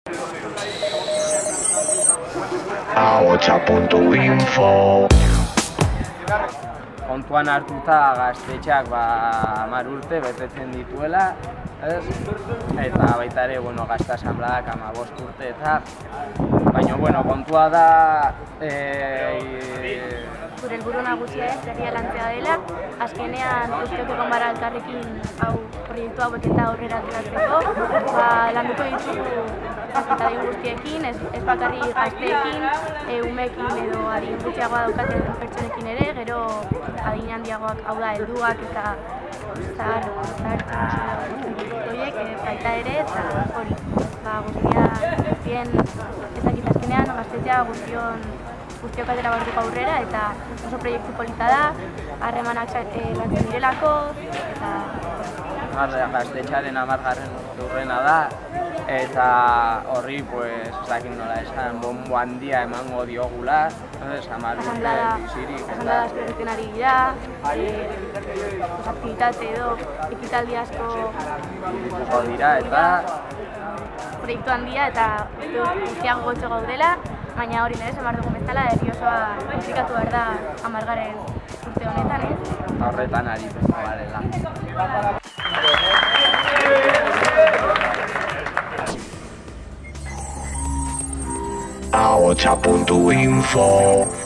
Ahotsa.info. Kontuan hartuta gaztetxeak 10 urte betetzen dituela, eta baita ere, gazte asanbladak 15 urte eta, baina, kontua da gure helburu nagusia herria lantzea dela, azkenean guztiok egon gara elkarrekin proiektu hauek eta aurrera ateratzeko, landuko ditugu kazetari guztiekin, ez bakarrik gazteekin, umeekin edo adin gutxiagoa daukaten pertsonekin ere, gero adin handiagoak, hau da, helduak eta zahar horiek baita ere, eta hori, guztia ezakit azkenean gaztetzea guztiok atera barruko aurrera, eta oso proiektu polita da, harremanak lantzen direlako, eta gaztetxearen 10. urrena da, eta horri, ezakit nola esan, bombo handia emango diogula, 10 urte bizirik. Asanblada eskerretzen ari dira, aktibitate edo ekitaldi asko dira, eta proiektu handia eta guztiago gotxo gaudela, baina hori nire zemar dugun bezala, herri osoa implikatu behar da 10. urte honetan, horretan ari garela. Ahotsa.info.